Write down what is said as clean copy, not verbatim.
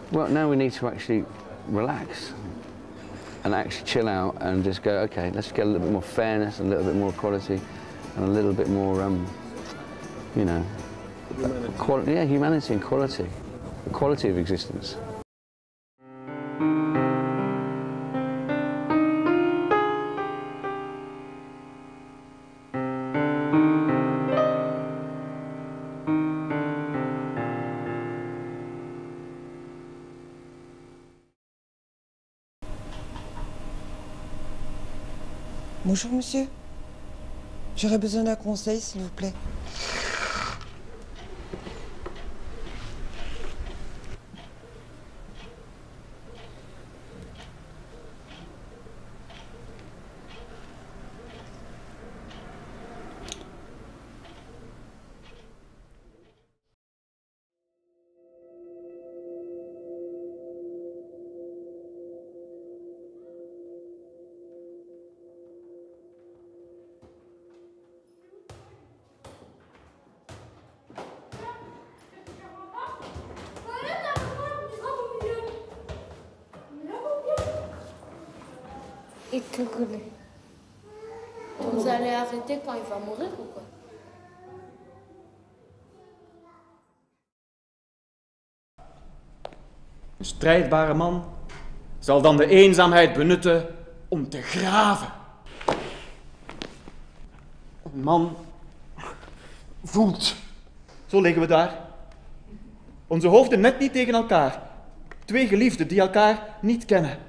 Well, now we need to actually relax and actually chill out and just go, okay, let's get a little bit more fairness, a little bit more equality, and a little bit more, you know, Humanity. Yeah, humanity and quality, the quality of existence. Bonjour, monsieur. J'aurais besoin d'un conseil, s'il vous plaît. Il te connaît. Vous allez arrêter quand il va mourir ou quoi? Een strijdbare man zal dan de eenzaamheid benutten om te graven. Een man voelt. Zo liggen we daar. Onze hoofden net niet tegen elkaar. Twee geliefden die elkaar niet kennen.